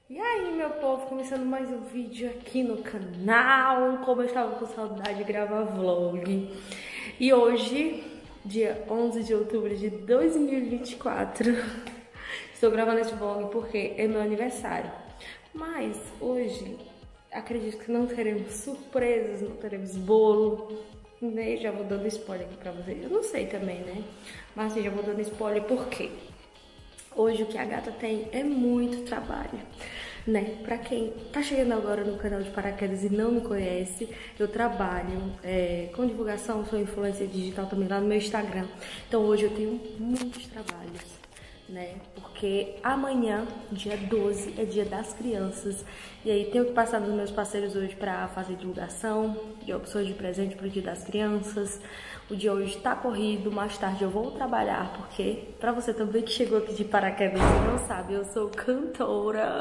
E aí, meu povo, começando mais um vídeo aqui no canal. Como eu estava com saudade de gravar vlog. E hoje, dia 11 de outubro de 2024, estou gravando esse vlog porque é meu aniversário. Mas hoje, acredito que não teremos surpresas, não teremos bolo, né? Já vou dando spoiler aqui pra vocês. Eu não sei também, né? Mas assim, já vou dando spoiler porque hoje o que a gata tem é muito trabalho, né? Pra quem tá chegando agora no canal de paraquedas e não me conhece, eu trabalho com divulgação, sou influencer digital também lá no meu Instagram. Então hoje eu tenho muitos trabalhos, né? Porque amanhã, dia 12, é dia das crianças. E aí tenho que passar nos meus parceiros hoje pra fazer divulgação de opções de presente pro dia das crianças. O dia hoje tá corrido, mais tarde eu vou trabalhar, porque pra você também que chegou aqui de paraquedas e não sabe, eu sou cantora.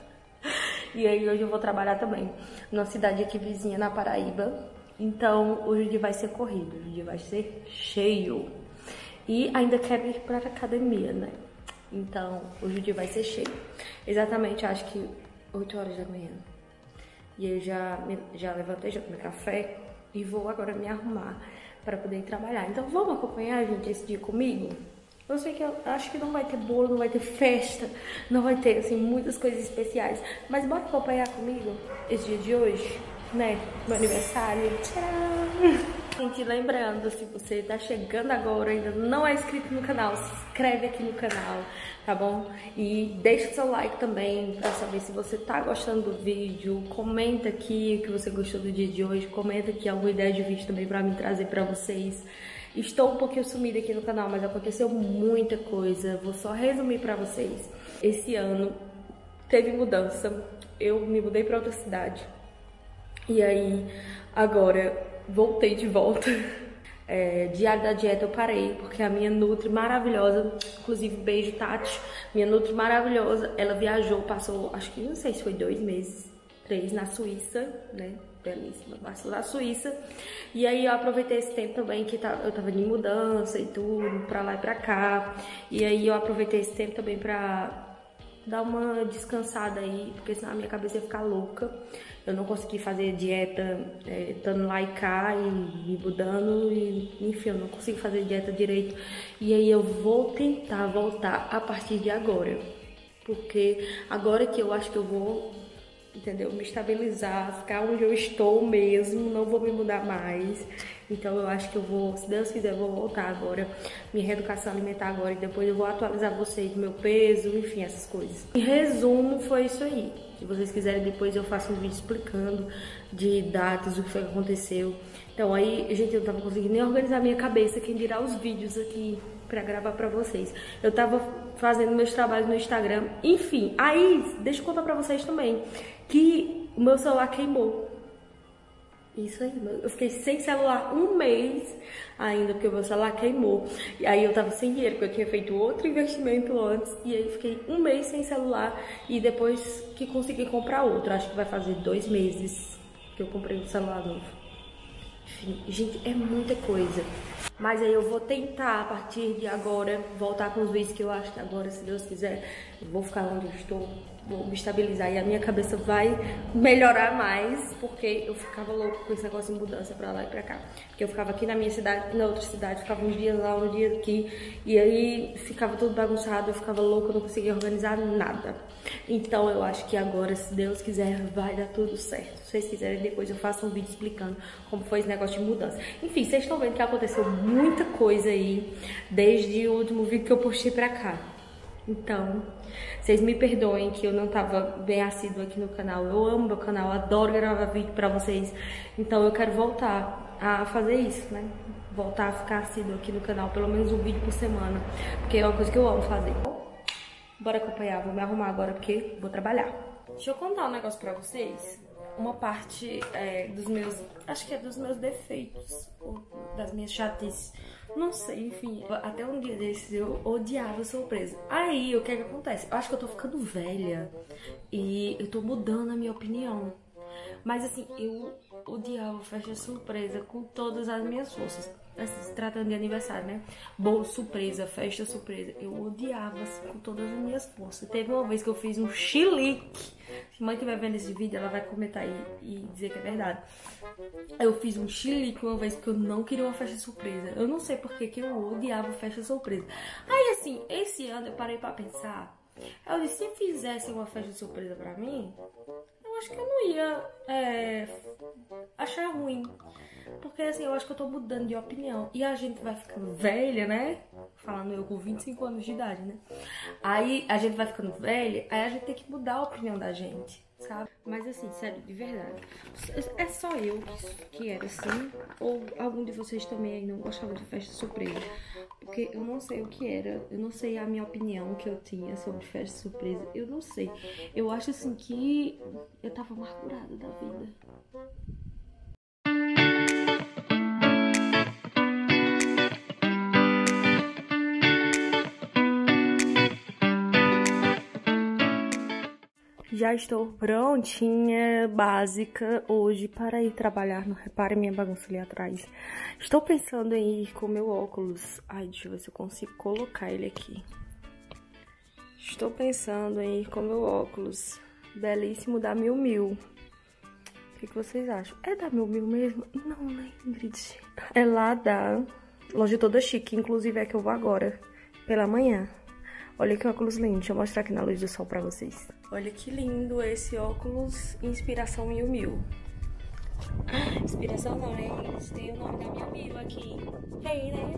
E aí hoje eu vou trabalhar também numa cidade aqui vizinha, na Paraíba. Então hoje o dia vai ser corrido, o dia vai ser cheio. E ainda quero ir pra academia, né? Então hoje o dia vai ser cheio. Exatamente, acho que 8 horas da manhã. E eu já levantei, já tomei café e vou agora me arrumar para poder ir trabalhar. Então vamos acompanhar, gente, esse dia comigo? Eu sei que eu acho que não vai ter bolo, não vai ter festa, não vai ter, assim, muitas coisas especiais. Mas bora acompanhar comigo esse dia de hoje, né? Meu aniversário. Tchau! Gente, lembrando, se você tá chegando agora e ainda não é inscrito no canal, se inscreve aqui no canal, tá bom? E deixa o seu like também pra saber se você tá gostando do vídeo. Comenta aqui o que você gostou do dia de hoje. Comenta aqui alguma ideia de vídeo também pra me trazer pra vocês. Estou um pouquinho sumida aqui no canal, mas aconteceu muita coisa. Vou só resumir pra vocês. Esse ano teve mudança. Eu me mudei pra outra cidade. E aí, agora voltei de volta. Diário da dieta eu parei, porque a minha Nutri maravilhosa, inclusive beijo Tati, minha Nutri maravilhosa, ela viajou, passou, acho que não sei se foi 2 meses, 3 na Suíça, né? Belíssima, passou na Suíça. E aí eu aproveitei esse tempo também que eu tava de mudança e tudo, pra lá e pra cá. E aí eu aproveitei esse tempo também pra dar uma descansada aí, porque senão a minha cabeça ia ficar louca. Eu não consegui fazer dieta estando lá e cá e me mudando, e enfim, eu não consigo fazer dieta direito. E aí eu vou tentar voltar a partir de agora, porque agora que eu acho que eu vou, entendeu, me estabilizar, ficar onde eu estou mesmo, não vou me mudar mais. Então eu acho que eu vou, se Deus quiser, eu vou voltar agora, minha reeducação alimentar agora, e depois eu vou atualizar vocês do meu peso, enfim, essas coisas. Em resumo, foi isso aí. Se vocês quiserem, depois eu faço um vídeo explicando de datas, o que foi que aconteceu. Então aí, gente, eu não tava conseguindo nem organizar minha cabeça, quem dirá os vídeos aqui pra gravar pra vocês. Eu tava fazendo meus trabalhos no Instagram, enfim. Aí, deixa eu contar pra vocês também, que o meu celular queimou. Isso aí, eu fiquei sem celular 1 mês ainda, porque o meu celular queimou. E aí eu tava sem dinheiro, porque eu tinha feito outro investimento antes. E aí fiquei 1 mês sem celular e depois que consegui comprar outro. Acho que vai fazer 2 meses que eu comprei um celular novo. Enfim, gente, é muita coisa. Mas aí eu vou tentar, a partir de agora, voltar com os vídeos que eu acho que agora, se Deus quiser, eu vou ficar onde eu estou, vou me estabilizar e a minha cabeça vai melhorar mais, porque eu ficava louco com esse negócio de mudança pra lá e pra cá. Porque eu ficava aqui na minha cidade, na outra cidade, ficava uns dias lá, uns dias aqui, e aí ficava tudo bagunçado, eu ficava louca, eu não conseguia organizar nada. Então eu acho que agora, se Deus quiser, vai dar tudo certo. Se vocês quiserem, depois eu faço um vídeo explicando como foi esse negócio de mudança. Enfim, vocês estão vendo que aconteceu muita coisa aí, desde o último vídeo que eu postei pra cá. Então, vocês me perdoem que eu não tava bem assídua aqui no canal. Eu amo meu canal, adoro gravar vídeo pra vocês. Então eu quero voltar a fazer isso, né? Voltar a ficar assídua aqui no canal, pelo menos um vídeo por semana, porque é uma coisa que eu amo fazer. Bora acompanhar, vou me arrumar agora porque vou trabalhar. Deixa eu contar um negócio pra vocês. Uma parte dos meus, acho que é dos meus defeitos, ou das minhas chatices, não sei, enfim. Até um dia desses eu odiava surpresa. Aí, o que é que acontece? Eu acho que eu tô ficando velha e eu tô mudando a minha opinião. Mas assim, eu odiava festa surpresa com todas as minhas forças. Assim, se tratando de aniversário, né? Bolo surpresa, festa surpresa. Eu odiava assim, com todas as minhas forças. Teve uma vez que eu fiz um chilique mãe estiver vendo esse vídeo, ela vai comentar e dizer que é verdade. Eu fiz um chilique uma vez porque eu não queria uma festa surpresa. Eu não sei porque que eu odiava festa surpresa. Aí assim, esse ano eu parei pra pensar. Eu disse, se fizesse uma festa surpresa pra mim, eu acho que eu não ia achar ruim. Porque assim, eu acho que eu tô mudando de opinião. E a gente vai ficando velha, né? Falando eu com 25 anos de idade, né? Aí a gente vai ficando velha, aí a gente tem que mudar a opinião da gente, sabe? Mas assim, sério, de verdade. É só eu que era assim? Ou algum de vocês também aí não gostava de festa surpresa? Porque eu não sei o que era. Eu não sei a minha opinião que eu tinha sobre festa surpresa. Eu não sei. Eu acho assim que eu tava amargurada da vida. Já estou prontinha, básica, hoje para ir trabalhar no Repare Minha Bagunça ali atrás. Estou pensando em ir com meu óculos. Ai, deixa eu ver se eu consigo colocar ele aqui. Estou pensando em ir com meu óculos belíssimo da Miu Miu. O que vocês acham? É da Miu Miu mesmo? Não, né, Ingrid? É lá da loja Toda Chique, inclusive é que eu vou agora, pela manhã. Olha que óculos lindo, deixa eu mostrar aqui na luz do sol pra vocês. Olha que lindo esse óculos, inspiração Miu Miu. Inspiração não, né? Eles têm o nome da Miu Miu aqui. Tem, né,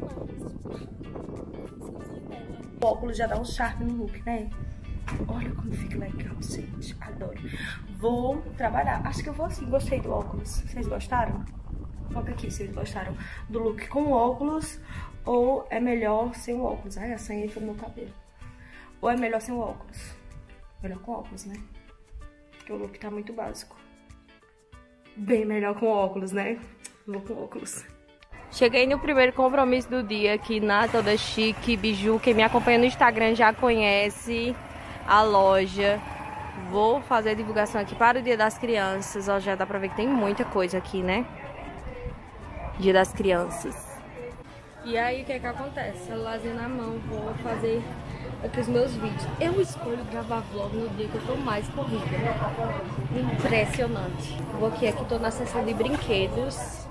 o óculos já dá um charme no look, né? Olha como fica legal, gente. Adoro. Vou trabalhar. Acho que eu vou assim, gostei do óculos. Vocês gostaram? Coloca aqui se vocês gostaram do look com óculos ou é melhor sem o óculos. Ai, a sanha entrou no meu cabelo. Ou é melhor sem o óculos? Melhor com óculos, né? Porque o look tá muito básico. Bem melhor com óculos, né? Vou com óculos. Cheguei no primeiro compromisso do dia aqui na Toda Chique Biju. Quem me acompanha no Instagram já conhece a loja. Vou fazer a divulgação aqui para o Dia das Crianças. Ó, já dá pra ver que tem muita coisa aqui, né? Dia das Crianças. E aí, o que é que acontece? Celularzinho na mão, vou fazer aqui os meus vídeos. Eu escolho gravar vlog no dia que eu tô mais corrida. Impressionante. Vou aqui tô na seção de brinquedos.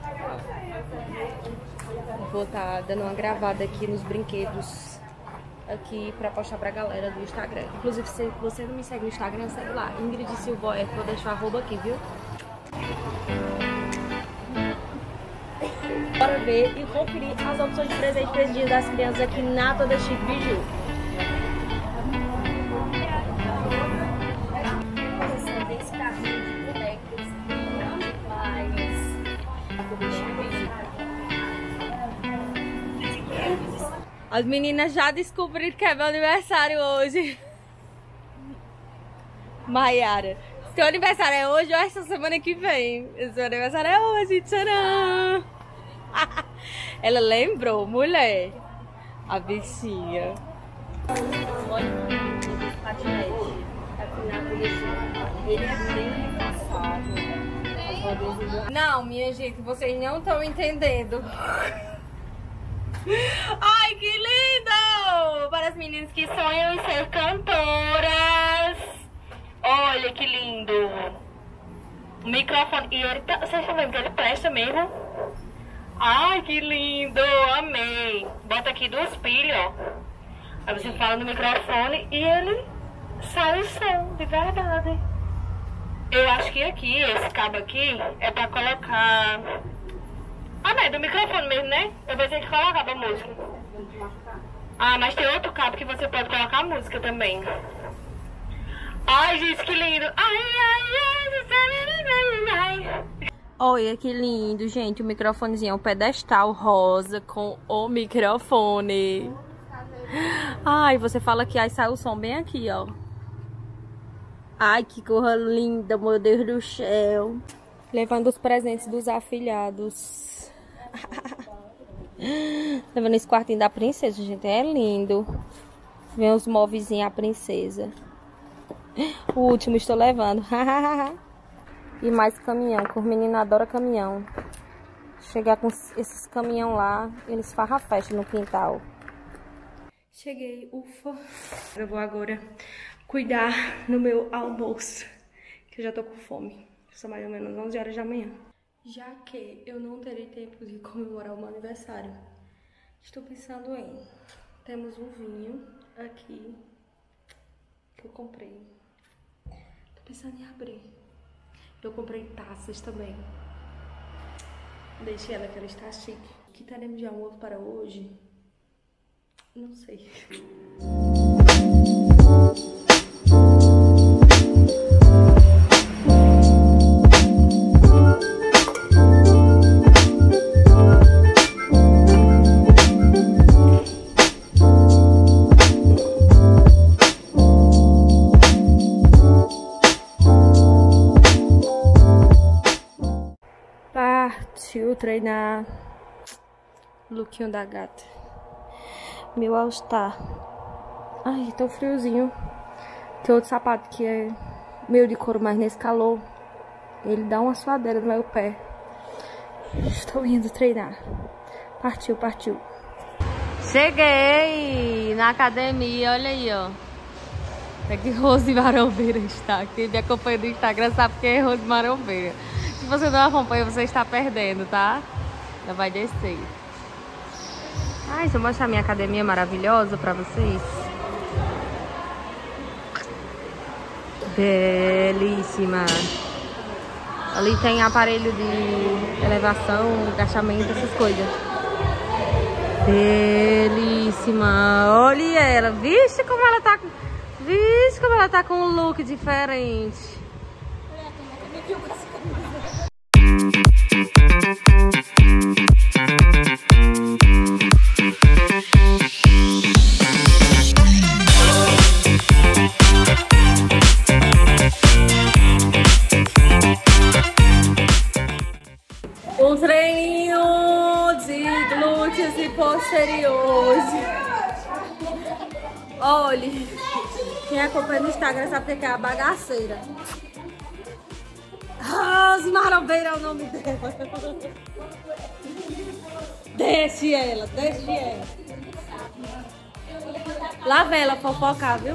Vou estar dando uma gravada aqui nos brinquedos aqui pra postar pra galera do Instagram. Inclusive, se você não me segue no Instagram, segue lá. Ingrid Silva F, vou deixar o arroba aqui, viu? Bora ver e conferir as opções de presente para esse Dia das Crianças aqui na Toda Chique Biju. Esse carrinho de bonecas demais. As meninas já descobriram que é meu aniversário hoje. Maiara, seu aniversário é hoje ou essa semana que vem? Seu aniversário é hoje, tcharam! Ela lembrou, mulher. A bichinha. Olha esse patinete. Ele é bem engraçado. Não, minha gente, vocês não estão entendendo. Ai, que lindo! Para as meninas que sonham em ser cantoras. Olha que lindo. O microfone. E ele, vocês estão vendo que ele presta mesmo? Ai, que lindo! Amei! Bota aqui 2 pilhas, ó. Aí você fala no microfone e ele sai o som, de verdade. Eu acho que aqui, esse cabo aqui, é pra colocar... Ah, não, é do microfone mesmo, né? Eu pensei que colocava a música. Ah, mas tem outro cabo que você pode colocar a música também. Ai, gente, que lindo! Ai, ai, ai, ai. Olha que lindo, gente, o microfonezinho é um pedestal rosa com o microfone. Ai, você fala que aí sai o som bem aqui, ó. Ai, que cor linda, meu Deus do céu. Levando os presentes dos afilhados. Levando esse quartinho da princesa, gente, é lindo. Vem os móveis a princesa. O último estou levando. E mais caminhão, que os meninos adoram caminhão. Chegar com esses caminhão lá, eles farram a festa no quintal. Cheguei, ufa. Eu vou agora cuidar no meu almoço, que eu já tô com fome. São mais ou menos 11 horas da manhã. Já que eu não terei tempo de comemorar o meu aniversário, estou pensando em... Temos um vinho aqui que eu comprei. Tô pensando em abrir. Eu comprei taças também. Deixei ela que ela está chique. O que teremos de almoço para hoje? Não sei. Partiu treinar. Lookinho da gata. Meu All-Star. Ai, tão friozinho. Tem outro sapato que é meio de couro, mas nesse calor ele dá uma suadeira no meu pé. Estou indo treinar. Partiu, partiu. Cheguei na academia, olha aí, ó. É que Rose Marombeira está. Quem me acompanha no Instagram sabe quem é Rose Marombeira. Se você não acompanha, você está perdendo, tá? Já vai descer. Ai, deixa eu mostrar minha academia maravilhosa pra vocês. Belíssima. Ali tem aparelho de elevação, agachamento, essas coisas. Belíssima. Olha ela. Vixe como ela tá. Vixe como ela tá com um look diferente. Um treininho de glúteos e posteriores. Olha, quem acompanha no Instagram sabe que é a bagaceira. Rose Marombeira é o nome dela. Deixe ela, deixe ela. Lá vem ela fofocar, viu?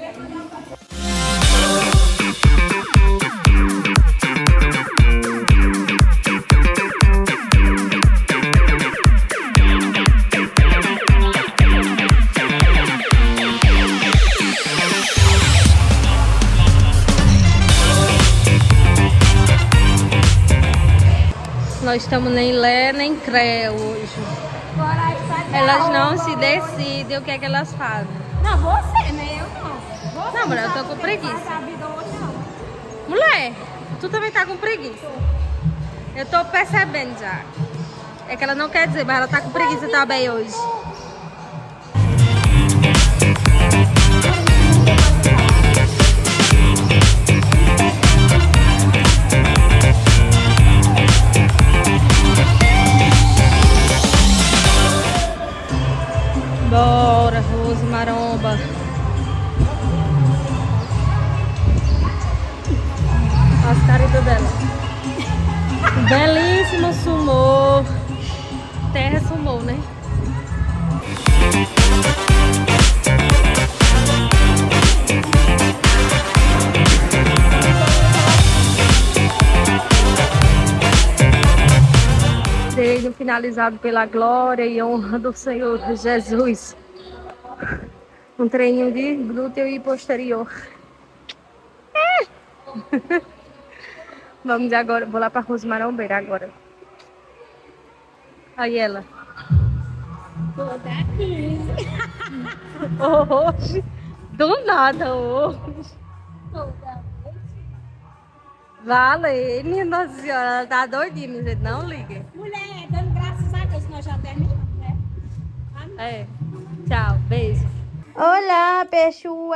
Nós estamos nem Lé nem Cré hoje. Elas não se decidem o que é que elas fazem. Não, você, né? Eu não. Você não, mulher, eu tô com preguiça. Mulher, tu também tá com preguiça. Eu tô percebendo já. É que ela não quer dizer, mas ela tá com preguiça também hoje. Bora, Rose Maromba. Olha as caritas dela. Belíssimo sumô. Terra sumô, né? Treino finalizado pela glória e honra do Senhor Jesus. Um treininho de glúteo e posterior. Vamos agora, vou lá pra Rose Marombeira agora. Aí ela. Toda aqui. Hoje, do nada hoje. Toda. Vale, minha Nossa Senhora, ela tá doidinha, minha gente, não liga. Mulher, dando graças a Deus, nós já terminamos, né? Amém. É, tchau, beijo. Olá, Peixuel.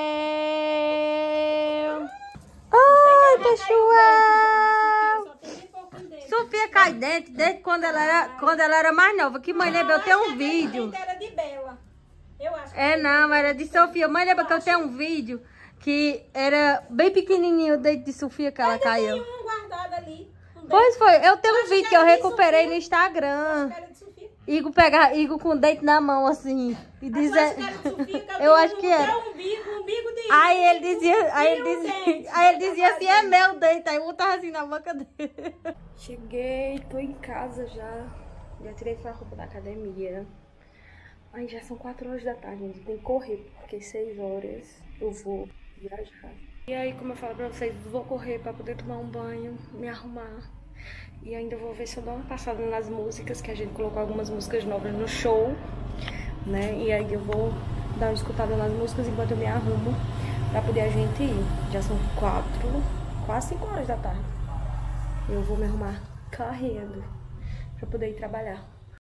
Oi, Peixuel. Sofia cai dentro desde quando ela era mais nova. Que mãe lembra, eu tenho um vídeo. Era de Bela. Eu acho que não, era de Sofia. Mãe lembra que eu tenho um vídeo que era bem pequenininho o dedo de Sofia que ela caiu. Tem um guardado ali. Pois foi, eu tenho um vídeo que eu recuperei no Instagram. Igor com o dente na mão, assim. E dizer... Eu acho que era. Aí ele dizia assim, é meu dente. Aí eu botava assim na boca dele. Cheguei, tô em casa já. Já tirei a roupa da academia. Aí já são 4 horas da tarde, gente. Tem que correr, porque 6 horas eu vou viajar. E aí, como eu falo pra vocês, vou correr pra poder tomar um banho, me arrumar. E ainda vou ver se eu dou uma passada nas músicas, que a gente colocou algumas músicas novas no show, né? E aí eu vou dar uma escutada nas músicas enquanto eu me arrumo pra poder a gente ir. Já são quase 5 horas da tarde. Eu vou me arrumar correndo pra poder ir trabalhar.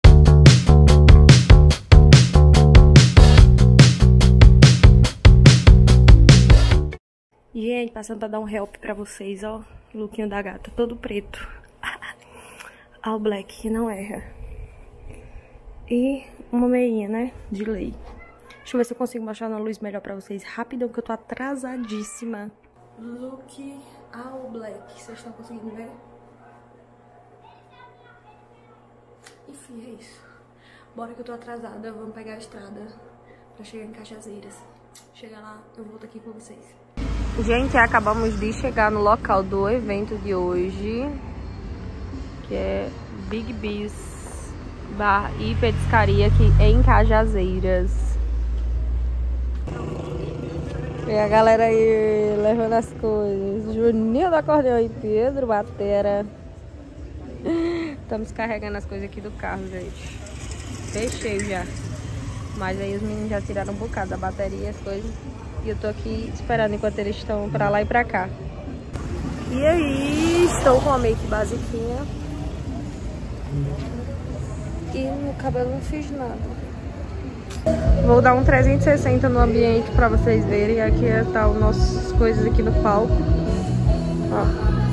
Gente, passando pra dar um help pra vocês, ó. Lookinho da gata, todo preto. All black, que não erra. E uma meinha, né? De lei. Deixa eu ver se eu consigo mostrar na luz melhor pra vocês. Rapidão, que eu tô atrasadíssima. Look all black. Vocês estão conseguindo ver? Enfim, é isso. Bora que eu tô atrasada. Vamos pegar a estrada pra chegar em Cajazeiras. Chegar lá, eu volto aqui com vocês. Gente, acabamos de chegar no local do evento de hoje, que é Big Bis Bar e Petiscaria aqui em Cajazeiras. E a galera aí levando as coisas. Juninho do acordeão e Pedro Batera. Estamos carregando as coisas aqui do carro, gente. Fechei já. Mas aí os meninos já tiraram um bocado da bateria e as coisas. E eu tô aqui esperando enquanto eles estão pra lá e pra cá. E aí, estou com a make basiquinha. E no cabelo não fiz nada. Vou dar um 360 no ambiente pra vocês verem. Aqui tá as nossas coisas aqui no palco. Ó.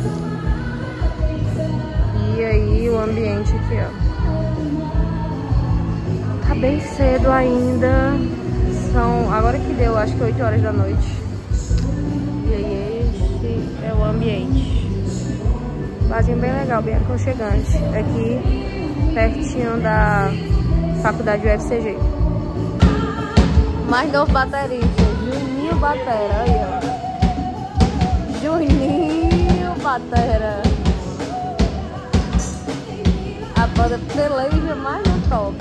E aí o ambiente aqui, ó. Tá bem cedo ainda. São, agora que deu, acho que 8 horas da noite. E aí este é o ambiente. Vasinho bem legal, bem aconchegante. Aqui pertinho da faculdade UFCG. Mais novo baterista, Juninho Batera, aí ó. Juninho Batera. A banda peleja mais no top.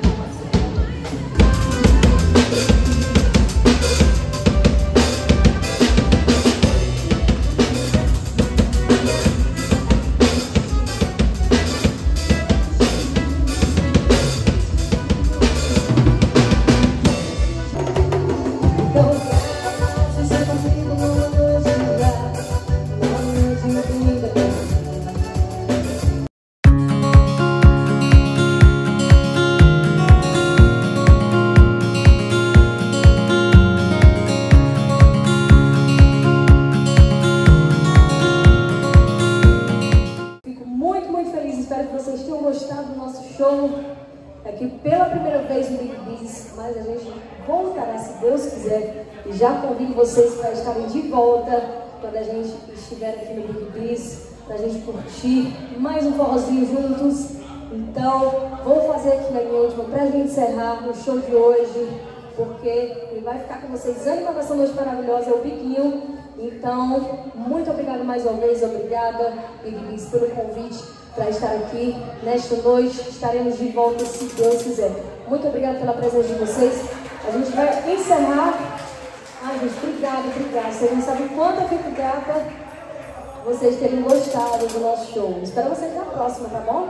Aqui pela primeira vez no Big Bis, mas a gente voltará, se Deus quiser, e já convido vocês para estarem de volta quando a gente estiver aqui no Big Bis, para a gente curtir mais um forrozinho juntos. Então, vou fazer aqui a minha última para a gente encerrar o show de hoje, porque ele vai ficar com vocês ainda nessa noite maravilhosa, é o Biquinho. Então, muito obrigada mais uma vez, obrigada, Big Bis, pelo convite para estar aqui nesta noite. Estaremos de volta se Deus quiser. Muito obrigada pela presença de vocês. A gente vai encerrar. Ai, gente, obrigada. Vocês não sabem quanto eu fico grata vocês terem gostado do nosso show. Espero vocês na próxima, tá bom?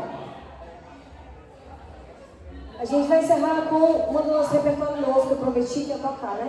A gente vai encerrar com uma do nosso repertório novo que eu prometi que ia tocar, né?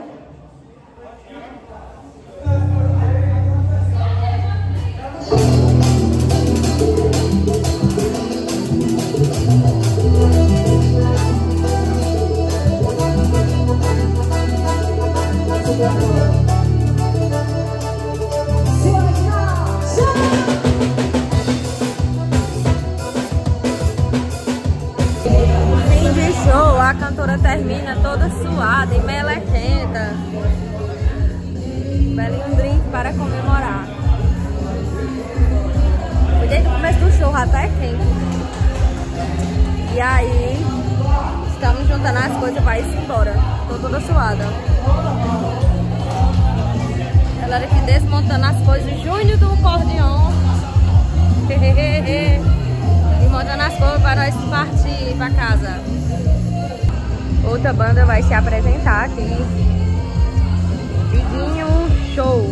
Fim de show, a cantora termina toda suada e melequenta. Bebe um drink para comemorar. Desde o começo do show já tá quente. E aí Estamos juntando as coisas, vai embora. Tô toda suada. Galera aqui desmontando as coisas. Júnior do acordeon. E montando as coisas para nós partir pra casa. Outra banda vai se apresentar aqui. Diguinho Show.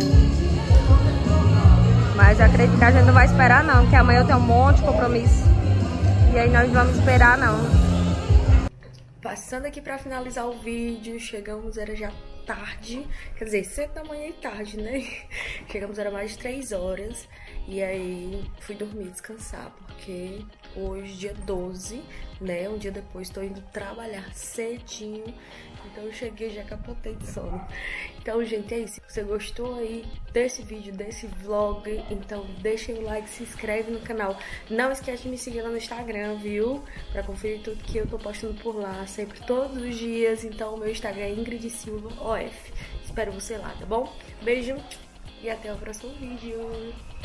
Mas eu acredito que a gente não vai esperar não, porque amanhã eu tenho um monte de compromisso. E aí nós vamos esperar não. Passando aqui pra finalizar o vídeo, chegamos, era já tarde, quer dizer, 7 da manhã e tarde, né? Chegamos, era mais de 3 horas, e aí fui dormir, descansar, porque hoje, dia 12, né, um dia depois, tô indo trabalhar cedinho, então eu cheguei já capotei de sono. Então, gente, é isso. Se você gostou aí desse vídeo, desse vlog, então deixa aí o like, se inscreve no canal. Não esquece de me seguir lá no Instagram, viu? Pra conferir tudo que eu tô postando por lá, sempre, todos os dias. Então, o meu Instagram é Ingrid Silva OF. Espero você lá, tá bom? Beijo e até o próximo vídeo.